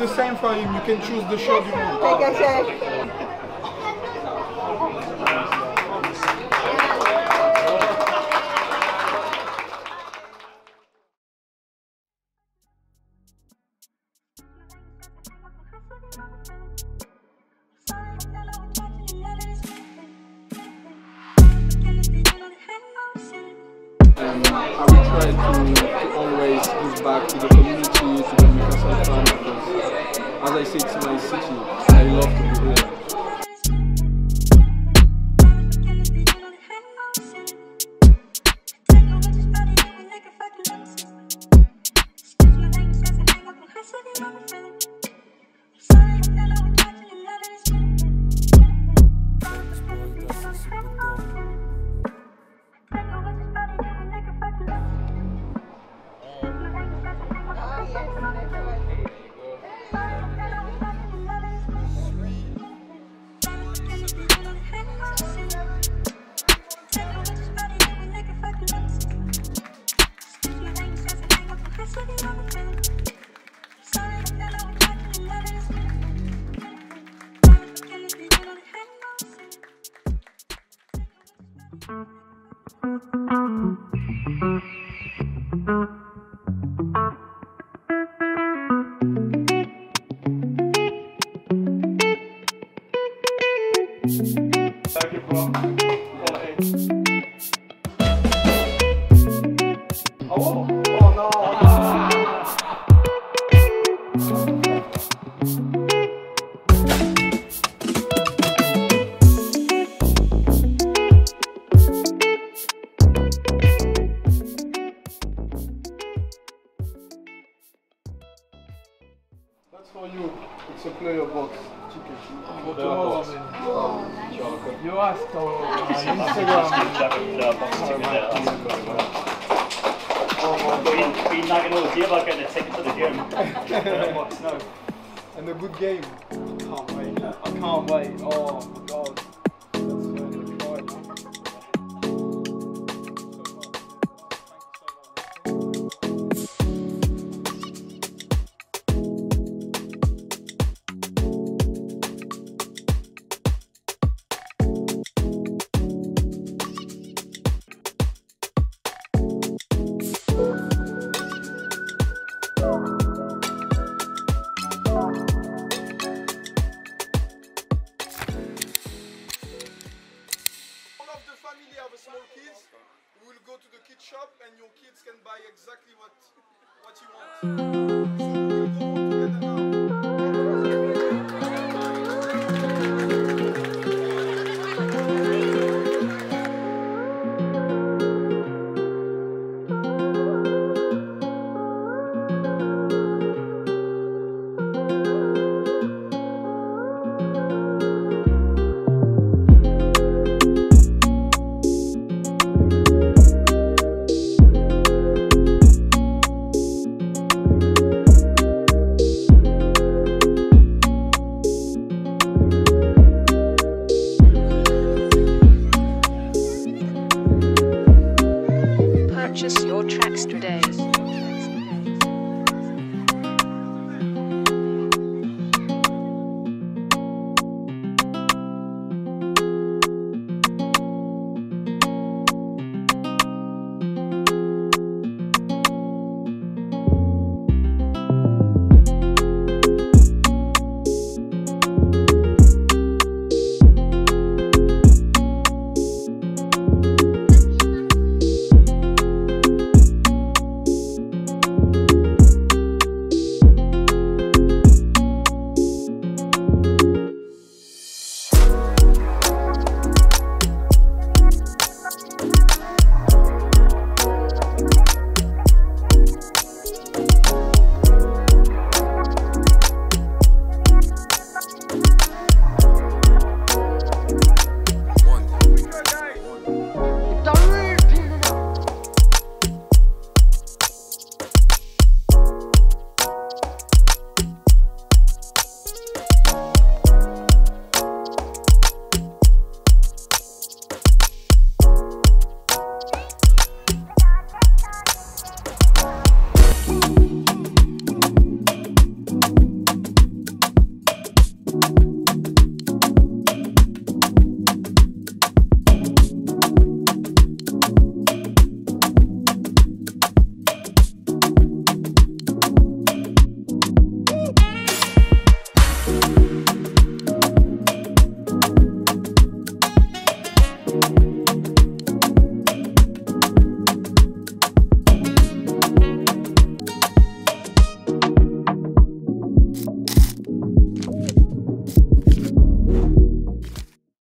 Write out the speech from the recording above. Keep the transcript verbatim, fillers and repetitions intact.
the same for him. You can choose the shirt you want. Take a shake. And I will try to, to always give back to the community, to the Newcastle fan, because as I say, it's my city. I love to be here. Thank you, bro. Quality. Oh, oh no. That's for you. It's a player box ticket. Oh, box. Oh, Chocolate. you asked on uh, Instagram. Been nagging all day about getting a ticket to the gym. No. And a good game. I can't wait. I can't wait. Oh my god. That's uh, fine. Have a small kids, we will go to the kid shop and your kids can buy exactly what what you want.